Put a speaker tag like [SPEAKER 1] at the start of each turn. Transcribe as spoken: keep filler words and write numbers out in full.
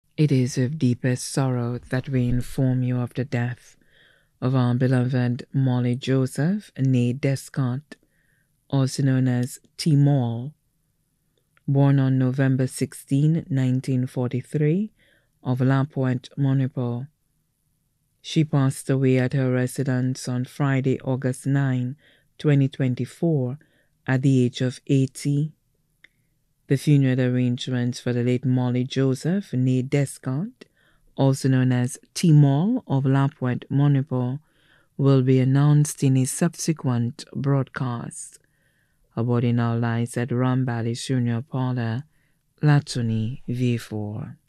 [SPEAKER 1] It is with deepest sorrow that we inform you of the death of our beloved Molly Joseph, née Descartes, also known as T. Moll, born on November sixteenth, nineteen forty-three, of La Pointe, Monipo. She passed away at her residence on Friday, August ninth, twenty twenty-four, at the age of eighty. The funeral arrangements for the late Molly Joseph, née Descartes, also known as T. Moll of La Pointe, Monipo, will be announced in a subsequent broadcast. Her body now lies at Rambali Junior Parlor, Latuni, V four.